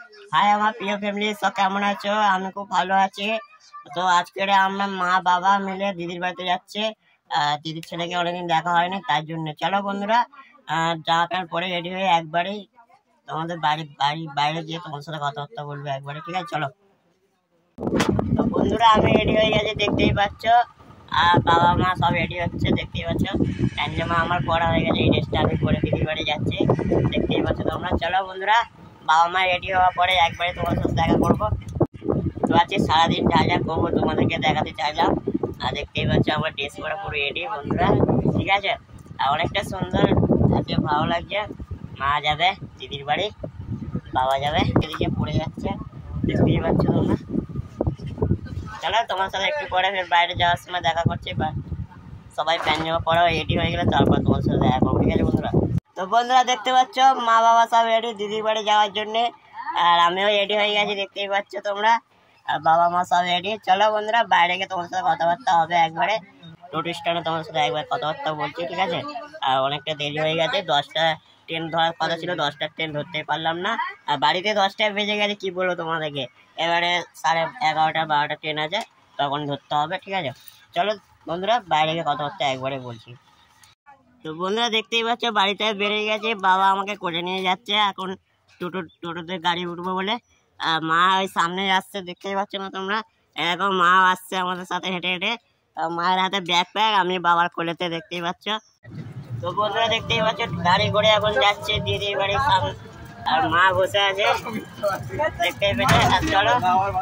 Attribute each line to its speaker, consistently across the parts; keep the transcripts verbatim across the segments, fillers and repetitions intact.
Speaker 1: High আমার প্রিয় family, সব কেমন আছো? আমি খুব ভালো আছি। তো আজকে আমরা মা বাবা মিলে দিদির বাড়িতে যাচ্ছে। দিদির ছেলেকে অনেকদিন দেখা হয়নি, তার জন্য চলো বন্ধুরা জামা প্যান্ট পরে রেডি হয়ে একবারেই তোমাদের বাড়ি বাড়ি বাইরে গিয়ে তোমার সাথে কথাবার্তা বলবো একবারে, ঠিক আছে? চলো। তো বন্ধুরা আমি রেডি হয়ে গেছি, দেখতেই পাচ্ছ। আর বাবা মা সব রেডি হচ্ছে, দেখতেই পাচ্ছ। প্যান্টামা আমার পড়া হয়ে গেছে, এই ড্রেসটা আমি পরে দিদির বাড়ি যাচ্ছি, দেখতেই পাচ্ছ তোমরা। চলো বন্ধুরা, বাবা মা রেডি হওয়ার পরে একবারে তোমার সাথে দেখা করবো। তো আজকে সারাদিন যা যা করবো তোমাদেরকে দেখাতে চাইলাম। আর দেখতেই পাচ্ছ আমার ড্রেস পরা পুরো রেডি বন্ধুরা, ঠিক আছে? আর অনেকটা সুন্দর, আজকে ভালো লাগছে। মা যাবে দিদির বাড়ি, বাবা যাবে, এদিকে পড়ে যাচ্ছে, দেখতেই পাচ্ছ তোমরা। চলো তোমার সাথে একটু পরে ফের বাইরে যাওয়ার সময় দেখা করছি। সবাই প্যান্ট জামা পরা রেডি হয়ে গেলে তারপর তোমার সাথে দেখা করবো, ঠিক আছে বন্ধুরা? তো বন্ধুরা দেখতে পাচ্ছ মা বাবা সব রেডি দিদির বাড়ি যাওয়ার জন্য, আর আমিও রেডি হয়ে গেছি, দেখতেই পাচ্ছ তোমরা। আর বাবা মা সব রেডি। চলো বন্ধুরা বাইরে গিয়ে তোমার সাথে কথাবার্তা হবে একবারে, টোটো স্ট্যান্ডে তোমার সাথে একবার কথাবার্তা বলছি, ঠিক আছে? আর অনেকটা দেরি হয়ে গেছে, দশটা ট্রেন ধরার কথা ছিল, দশটার ট্রেন ধরতে পারলাম না। আর বাড়িতে দশটায় বেজে গেছে, কি বলবো তোমাদেরকে। এবারে সাড়ে এগারোটা বারোটা ট্রেন আছে, তখন ধরতে হবে, ঠিক আছে? চলো বন্ধুরা বাইরে গিয়ে কথাবার্তা একবারে বলছি। তো বন্ধুরা দেখতেই পাচ্ছ বাড়িতে বেরিয়ে গেছে, বাবা আমাকে করে নিয়ে যাচ্ছে এখন টোটো টোটোতে গাড়ি উঠবো বলে। আর মা ওই সামনে আসছে, দেখতেই পাচ্ছ না তোমরা। এখন মা আসছে আমাদের সাথে হেঁটে হেঁটে, মায়ের হাতে ব্যাগ প্যাক, আমি বাবার কোলেতে, দেখতেই পাচ্ছ। তো বন্ধুরা দেখতেই পাচ্ছ গাড়ি করে এখন যাচ্ছে দিদির বাড়ির সামনে, আর মা বসে আছে, দেখতেই পেয়েছে। আর চলো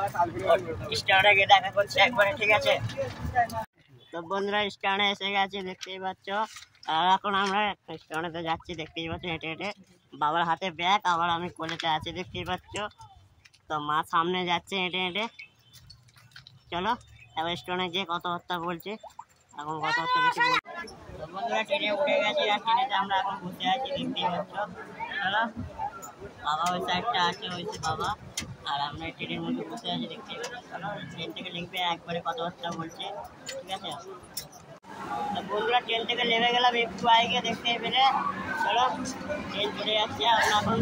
Speaker 1: স্টারে গিয়ে দেখা করছে একবারে, ঠিক আছে? তো বন্ধুরা স্টানে এসে গেছে, দেখতেই পাচ্ছ। আর এখন আমরা স্টানেতে যাচ্ছি, দেখতেই পাচ্ছ হেঁটে হেঁটে। বাবার হাতে ব্যাগ, আবার আমি কোলেতে আছি, দেখতেই পাচ্ছ। তো মা সামনে যাচ্ছে হেঁটে হেঁটে। চলো এবার স্টোনে গিয়ে কথাবার্তা বলছি, এখন কথাবার্তা বেশি বলছি। তো বন্ধুরা ট্রেনে উঠে গেছি, আর ট্রেনেতে আমরা এখন বসে আছি, দেখতেই পাচ্ছ। চলো বাবা ওই সাইডটা আছে, হয়েছে বাবা, আর আমরা ট্রেনের মধ্যে বসে আছি, দেখতেই পাচ্ছি। চলো ট্রেন থেকে লিখবে একবারে কথাবার্তা বলছে, ঠিক আছে? বন্ধুরা ট্রেন থেকে নেমে গেলাম একটু আগে, দেখতেই পেলে। চলো ট্রেন চলে যাচ্ছে আমরা এখন।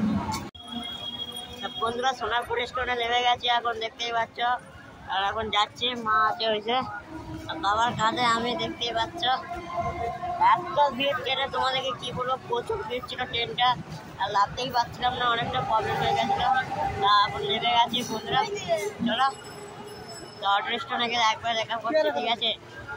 Speaker 1: বন্ধুরা সোনারপুর স্টেশনে নেমে গেছি এখন, দেখতেই পাচ্ছ। আর এখন যাচ্ছি, মা আছে হয়েছে বাবার কাঁধে, আমি, দেখতেই পাচ্ছ। এত ভিড় ট্রেনে, তোমাদেরকে কি বলবো, প্রচুর ভিড় ছিল ট্রেনটা, আর লাভতেই পারছিলাম না, অনেকটা প্রবলেম হয়ে গেছিল। তা এখন নেমে গেছি বন্ধুরা। চলো তো অটো স্টেশনে গেলে একবার দেখা করছি, ঠিক আছে?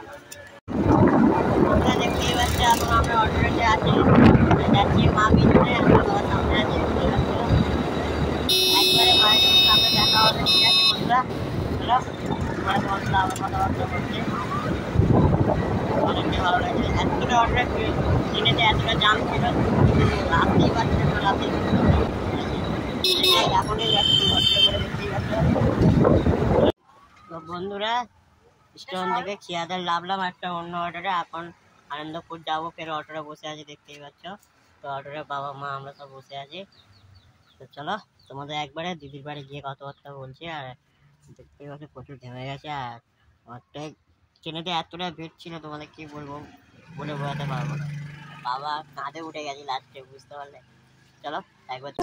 Speaker 1: দেখতেই পাচ্ছি এখন আমরা অটোতে আছি, যাচ্ছি মা পিছনে, বাবার সামনে আছে, দেখতেই পাচ্ছ। একবারে মায়ের সামনে দেখা হবে, ঠিক আছে বন্ধুরা? চলো তোমার বন্ধুরা আবার কথাবার্তা বলছে, অনেকটাই ভালো লাগছে। এতটা অটোটা ট্রেনেতে এতটা জাম ছিল, রাতেই পাচ্ছি না, রাতেই এখনই যাচ্ছি অটো করে, দেখতেই পাচ্ছ। তো বন্ধুরা স্টেশন থেকে খিয়াদের লাভলাম একটা অন্য অটোটা, এখন আনন্দপুর যাবো, ফের অটোটা বসে আছি, দেখতেই পাচ্ছ। তো অটোটা বাবা মা আমরা সব বসে আছি। তো চলো তোমাদের একবারে দিদির বাড়ি গিয়ে কথাবার্তা বলছি। আর দেখতেই পাচ্ছ প্রচুর ঘেমে গেছে, আর অনেকটাই ট্রেনেতে এতটা ভিড় ছিল, তোমাদের কি বলবো, বলে বোঝাতে পারবো না। বাবা কাঁধে উঠে গেছি লাস্টে, বুঝতে পারলে? চলো একবার।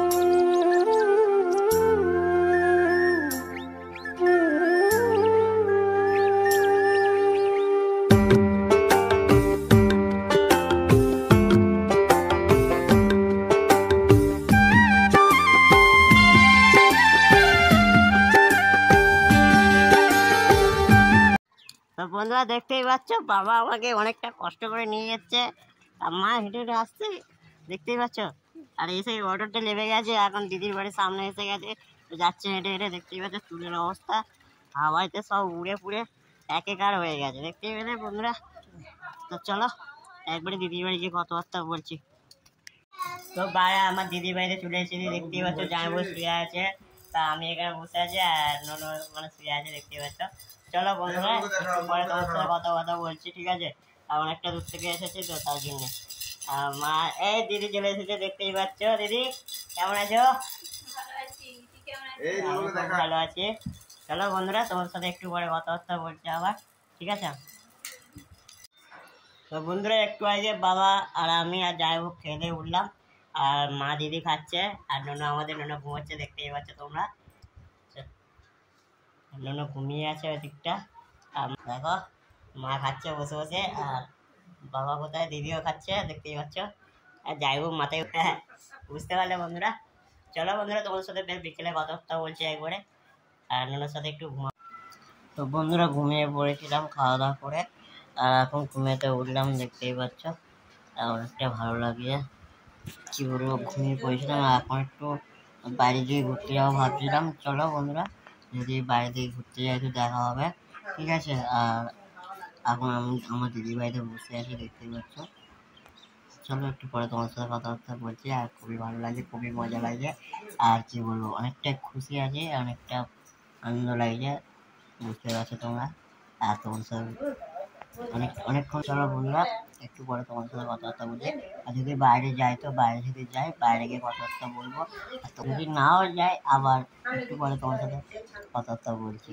Speaker 1: তো বন্ধুরা দেখতেই পাচ্ছ বাবা আমাকে অনেকটা কষ্ট করে নিয়ে যাচ্ছে, আর মা হেঁটে হেঁটে আসছে, দেখতেই পাচ্ছ। আর এসে অটোটা নেমে গেছে, এখন দিদির বাড়ির সামনে এসে গেছে, তো যাচ্ছে হেঁটে হেঁটে, দেখতেই পাচ্ছ। চুলের অবস্থা হাওয়াইতে সব উড়ে পুড়ে একেকার হয়ে গেছে, দেখতেই পেলে বন্ধুরা। তো চলো একবারে দিদির বাড়ি গিয়ে কথাবার্তা বলছি। তো বাইরে আমার দিদির বাড়িতে চলে এসেছি, দেখতেই পাচ্ছ। জামাইবাবু শুয়ে আছে, তা আমি এখানে বসে আছি, আর নন মানে শুয়ে আছে, দেখতেই পাচ্ছ। চলো বন্ধুরা পরে তোমার সাথে কথা কথা বলছি, ঠিক আছে? আর অনেকটা দূর থেকে এসেছি তো তার জন্য। মা এই দিদি চলে এসেছে, দেখতেই পাচ্ছ। দিদি কেমন আছো? ভালো আছি। চলো বন্ধুরা তোমার সাথে একটু পরে কথাবার্তা বলছি আবার, ঠিক আছে? তো বন্ধুরা একটু আগে বাবা আর আমি আর যাই হোক খেয়ে দিয়ে উঠলাম, আর মা দিদি খাচ্ছে, আর নোনো আমাদের নোনো ঘুমাচ্ছে, দেখতেই পাচ্ছ তোমরা। নোনো ঘুমিয়ে আছে ওই দিকটা। দেখো মা খাচ্ছে বসে বসে, আর বাবা কোথায়, দিদিও খাচ্ছে দেখতেই পাচ্ছ। আর যাই হোক মাথায় বুঝতে পারলে বন্ধুরা। চলো বন্ধুরা তোমাদের সাথে বেশ বিকেলে কথা বলছি একবারে, আর নোনোর সাথে একটু ঘুমা। তো বন্ধুরা ঘুমিয়ে পড়েছিলাম খাওয়া দাওয়া করে, আর এখন ঘুমিয়েতে উঠলাম দেখতেই পাচ্ছ। আর অনেকটা ভালো লাগে, কি বলবো, ঘুমিয়ে পড়েছিলাম। আর এখন একটু বাইরে দিয়ে ঘুরতে যাবো ভাবছিলাম। চলো বন্ধুরা যদি বাইরে দিয়ে ঘুরতে যাই তো দেখা হবে, ঠিক আছে। আর এখন আমি আমার দিদির বাড়িতে বসে আছি দেখতেই পাচ্ছ। চলো একটু পরে তোমার সাথে কথাবার্তা বলছি, আর খুবই ভালো লাগে, খুবই মজা লাগে, আর কি বলবো, অনেকটা খুশি আছে, অনেকটা আনন্দ লাগছে, বুঝতে পারছো তোমরা। আর তোমার সাথে অনেক অনেকক্ষণ। চলো বন্ধুরা একটু পরে তোমার সাথে কথাবার্তা বলছি। আর যদি বাইরে যাই তো বাইরে যদি যাই বাইরে গিয়ে কথাবার্তা বলবো, আর তো যদি নাও যাই আবার একটু পরে তোমার সাথে কথাবার্তা বলছি।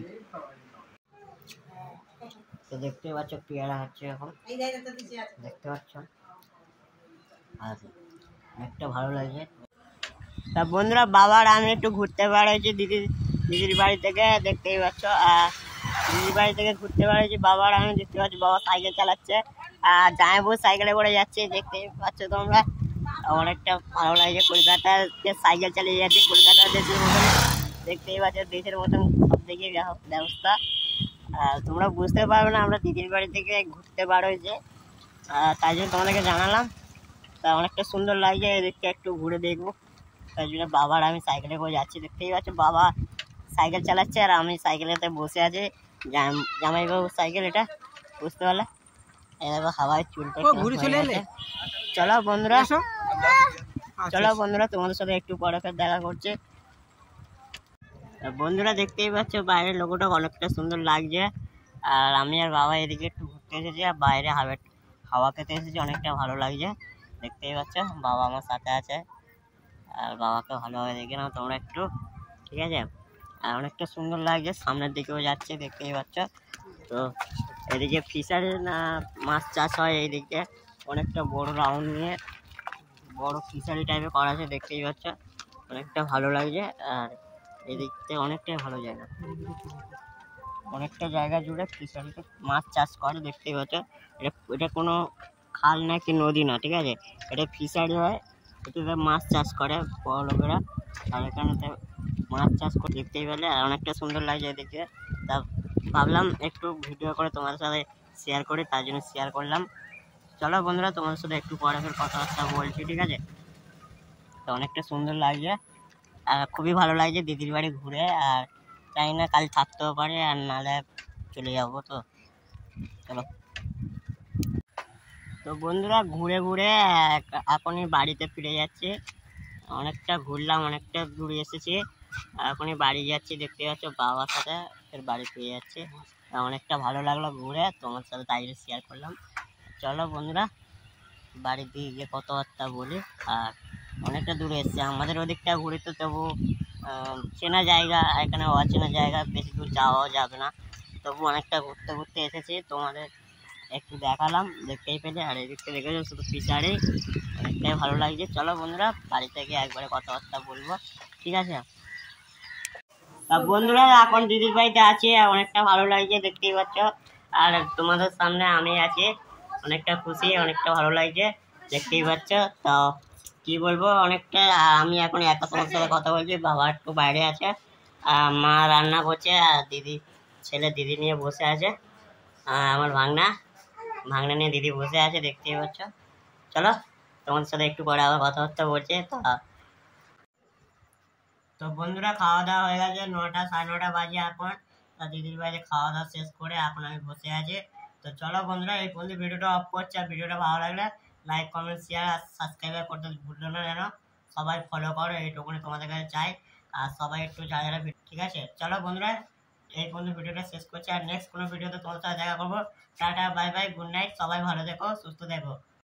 Speaker 1: তো দেখতে পাচ্ছ পেয়ারা হচ্ছে এখন, দেখতে পাচ্ছ, আর অনেকটা ভালো লাগছে। তা বন্ধুরা বাবার আমি একটু ঘুরতে বেড়াইছি দিদির দিদির বাড়ি থেকে, দেখতেই পাচ্ছ। আর দিদির বাড়ি থেকে ঘুরতে বেড়াইছি বাবার আমি, দেখতে পাচ্ছি বাবা সাইকেল চালাচ্ছে, আর জামাইবাবু সাইকেলে করে যাচ্ছে দেখতেই পাচ্ছ তোমরা। অনেকটা ভালো লাগছে, কলকাতাতে সাইকেল চালিয়ে যাচ্ছে, কলকাতা দেশের মতন, দেখতেই পাচ্ছ দেশের মতন সব দিকে ব্যবস্থা। আর তোমরা বুঝতে পারবে না আমরা দিদির বাড়ি থেকে ঘুরতে বার হয়েছে, তাই জন্য তোমাদেরকে জানালাম। তা অনেকটা সুন্দর লাগছে, এদিকটা একটু ঘুরে দেখবো, তাই জন্য বাবার আমি সাইকেলে করে যাচ্ছি, দেখতেই পাচ্ছ বাবা সাইকেল চালাচ্ছে আর আমি সাইকেলেতে বসে আছি, জামাইবাবুর সাইকেল এটা, বুঝতে পারলে। এই দেখো হাওয়ায় চুলটা ঘুরে চলে এলে। চলো বন্ধুরা, চলো বন্ধুরা তোমাদের সাথে একটু পরে ফের দেখা করছে। বন্ধুরা দেখতেই পাচ্ছ বাইরের লোকটা অনেকটা সুন্দর লাগছে, আর আমি আর বাবা এদিকে একটু ঘুরতে এসেছি, আর বাইরে হাওয়া হাওয়া খেতে এসেছি, অনেকটা ভালো লাগছে, দেখতেই পাচ্ছ বাবা আমার সাথে আছে, আর বাবাকে ভালোভাবে দেখে নাও তোমরা একটু, ঠিক আছে। আর অনেকটা সুন্দর লাগছে, সামনের দিকেও যাচ্ছে দেখতেই পাচ্ছ। তো এদিকে ফিশারি না মাছ চাষ হয়, এইদিকে অনেকটা বড় রাউন্ড নিয়ে বড় ফিশারি টাইপের করা আছে, দেখতেই পাচ্ছ অনেকটা ভালো লাগছে। আর এদিকতে অনেকটাই ভালো জায়গা, অনেকটা জায়গা জুড়ে ফিশারিতে মাছ চাষ করে, দেখতেই পাচ্ছ। এটা এটা কোনো খাল না কি নদী না, ঠিক আছে, এটা ফিশারি হয়, এটাতে মাছ চাষ করে বড় লোকেরা, আর এখানেতে মাছ চাষ করে দেখতেই পেলে। আর অনেকটা সুন্দর লাগছে এদিকে, তা ভাবলাম একটু ভিডিও করে তোমার সাথে শেয়ার করি, তার জন্য শেয়ার করলাম। চলো বন্ধুরা তোমার সাথে একটু পরে ফের কথাবার্তা বলছি, ঠিক আছে। তো অনেকটা সুন্দর লাগছে, আর খুবই ভালো লাগছে দিদির বাড়ি ঘুরে, আর চাই না কাল থাকতেও পারে, আর নাহলে চলে যাবো। তো চলো। তো বন্ধুরা ঘুরে ঘুরে এখনই বাড়িতে ফিরে যাচ্ছি, অনেকটা ঘুরলাম, অনেকটা ঘুরে এসেছি, এখনই বাড়ি যাচ্ছি, দেখতে পাচ্ছ বাবার সাথে ফের বাড়ি ফিরে যাচ্ছে। অনেকটা ভালো লাগলো ঘুরে, তোমার সাথে তাই শেয়ার করলাম। চলো বন্ধুরা বাড়ি দিয়ে গিয়ে কথাবার্তা বলি। আর অনেকটা দূরে এসছে, আমাদের ওদিকটা ঘুরে তো তবু চেনা জায়গা, এখানে অচেনা জায়গা, বেশি দূর যাওয়াও যাবে না, তবু অনেকটা ঘুরতে ঘুরতে এসেছি, তোমাদের একটু দেখালাম, দেখতেই পেলে। আর এদিকটা দেখেছো শুধু ফিশারি, অনেকটাই ভালো লাগছে। চলো বন্ধুরা বাড়িতে গিয়ে একবারে কথাবার্তা বলবো, ঠিক আছে। তা বন্ধুরা এখন দিদির বাড়িতে আছি, অনেকটা ভালো লাগছে দেখতেই পাচ্ছ, আর তোমাদের সামনে আমি আছি, অনেকটা খুশি, অনেকটা ভালো লাগছে দেখতেই পাচ্ছ। তো কি বলবো, অনেকটা আমি এখন একা তোমার সাথে কথা বলছি, বাবা একটু বাইরে আছে, আর মা রান্না করছে, আর দিদি ছেলে দিদি নিয়ে বসে আছে, আমার ভাগনা ভাগনা নিয়ে দিদি বসে আছে দেখতেই পাচ্ছ। চলো তোমাদের সাথে একটু পরে আবার কথাবার্তা বলছে। তো তো বন্ধুরা খাওয়া দাওয়া হয়ে গেছে, নটা সাড়ে নটা বাজে এখন, তা দিদির বাড়িতে খাওয়া দাওয়া শেষ করে এখন আমি বসে আছি। তো চলো বন্ধুরা এই পর্যন্ত ভিডিওটা অফ করছি, আর ভিডিওটা ভালো লাগলে লাইক কমেন্ট শেয়ার আর সাবস্ক্রাইব করতে ভুললো না যেন, সবাই ফলো করো, এইটুকুনি তোমাদের কাছে চাই, আর সবাই একটু যারা যারা, ঠিক আছে। চলো বন্ধুরা এই পর্যন্ত ভিডিওটা শেষ করছি, আর নেক্সট কোনো ভিডিওতে তোমার সাথে দেখা করবো। Tata bye bye, good night, সবাই ভালো থেকো, সুস্থ থেকো।